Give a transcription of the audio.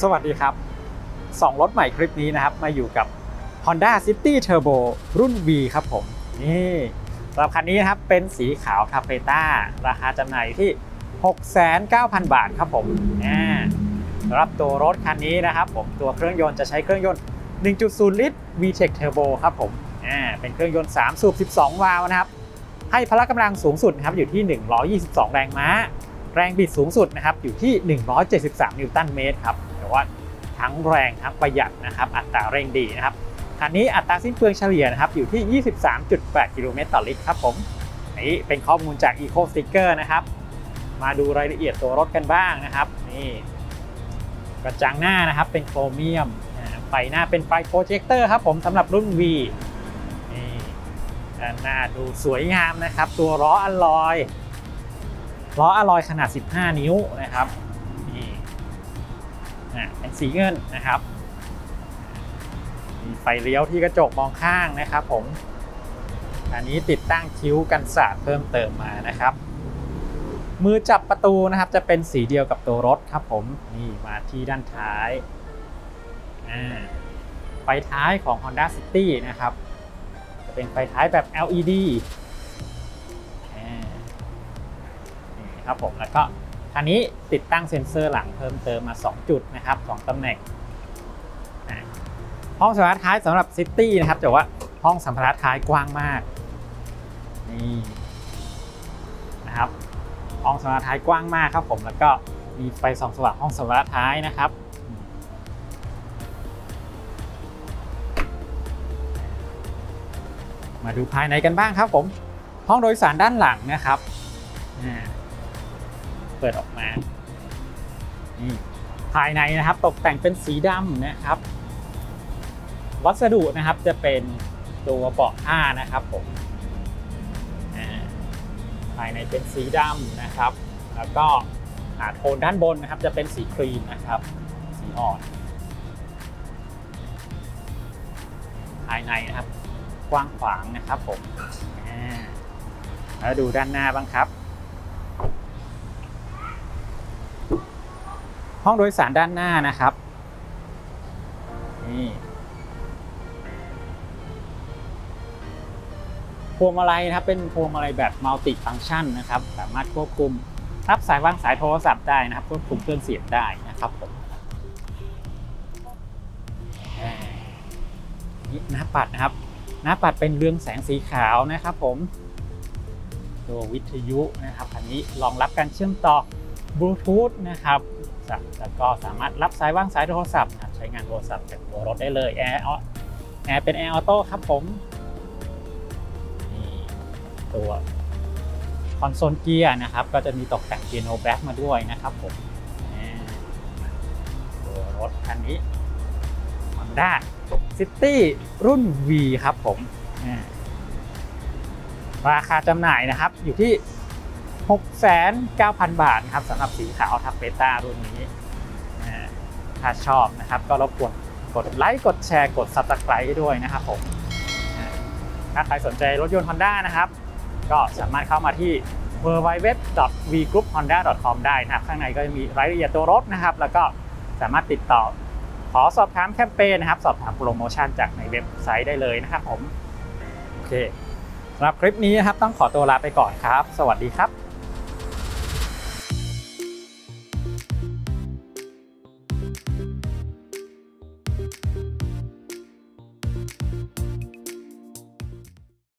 สวัสดีครับ2รถใหม่คลิปนี้นะครับมาอยู่กับ Honda City Turbo รุ่น V ครับผมนี่สำหรับคันนี้นะครับเป็นสีขาวทาเฟต้าราคาจำหน่ายที่ 690,000 บาทครับผมสำหรับตัวรถคันนี้นะครับผมตัวเครื่องยนต์จะใช้เครื่องยนต์ 1.0 ลิตร VTEC Turbo ครับผมเป็นเครื่องยนต์3สูบ12 วาล์วนะครับให้พละกำลังสูงสุดนะครับอยู่ที่122 แรงม้าแรงบิดสูงสุดนะครับอยู่ที่173 นิวตันเมตรครับแต่ว่าทั้งแรงทั้งประหยัดนะครับอัตราเร่งดีนะครับคันนี้อัตราสิ้นเปลืองเฉลี่ยนะครับอยู่ที่ 23.8 กิโลเมตรต่อลิตรครับผมนี่เป็นข้อมูลจาก Eco Sticker นะครับมาดูรายละเอียดตัวรถกันบ้างนะครับนี่กระจังหน้านะครับเป็นโครเมียมไฟหน้าเป็นไฟโปรเจคเตอร์ครับผมสำหรับรุ่น V นี่ด้านหน้าดูสวยงามนะครับตัวล้ออลลอยขนาด15 นิ้วนะครับนี่เป็นสีเงินนะครับมีไฟเลี้ยวที่กระจกมองข้างนะครับผมอันนี้ติดตั้งคิ้วกันสาดเพิ่มเติมมานะครับมือจับประตูนะครับจะเป็นสีเดียวกับตัวรถครับผมนี่มาที่ด้านท้ายไฟท้ายของ Honda City นะครับจะเป็นไฟท้ายแบบ LED นี่ครับผมแล้วก็คันนี้ติดตั้งเซ็นเซอร์หลังเพิ่มเติมมา2จุดนะครับ2ตำแหน่งห้องสัมภาระท้ายสำหรับ City นะครับแต่ว่าห้องสัมภาระท้ายกว้างมากนี่นะครับห้องสัมภาระท้ายกว้างมากครับผมแล้วก็มีไฟส่องสว่างห้องสัมภาระท้ายนะครับมาดูภายในกันบ้างครับผมห้องโดยสารด้านหลังนะครับเปิดออกมานี่ภายในนะครับตกแต่งเป็นสีดำนะครับวัสดุนะครับจะเป็นตัวเบาะผ้านะครับผมภายในเป็นสีดำนะครับแล้วก็โทนด้านบนนะครับจะเป็นสีครีมนะครับสีอ่อนภายในนะครับกว้างขวางนะครับผมแล้วดูด้านหน้าบ้างครับห้องโดยสารด้านหน้านะครับนี่พวงมาลัยนะครับเป็นพวงมาลัยแบบมัลติฟังก์ชันนะครับสามารถควบคุมรับสายวางสายโทรศัพท์ได้นะครับควบคุมเครื่องเสียงได้นะครับผมนี่หน้าปัดนะครับหน้าปัดเป็นเรืองแสงสีขาวนะครับผมตัววิทยุนะครับอันนี้รองรับการเชื่อมต่อบลูทูธนะครับแล้วก็สามารถรับสายวางสายโทรศัพท์ใช้งานโทรศัพท์จากตัวรถได้เลยแอร์เป็นแอร์ออโต้ครับผมนี่ตัวคอนโซลเกียร์นะครับก็จะมีตกแต่งเปียโนแบล็คมาด้วยนะครับผมตัวรถคันนี้ Honda City รุ่น V ครับผมราคาจำหน่ายนะครับอยู่ที่ 690,000 บาทครับสำหรับสีขาวทัพเปต้ารุ่นนี้ถ้าชอบนะครับก็รบกวนกดไลค์กดแชร์กด Subscribe ด้วยนะครับผมถ้าใครสนใจรถยนต์ Honda นะครับก็สามารถเข้ามาที่ www.vgrouphonda.com ได้นะครับข้างในก็จะมีรายละเอียดตัวรถนะครับแล้วก็สามารถติดต่อขอสอบถามแคมเปญนะครับสอบถามโปรโมชั่นจากในเว็บไซต์ได้เลยนะครับผมโอเคสำหรับคลิปนี้นะครับต้องขอตัวลาไปก่อนครับสวัสดีครับ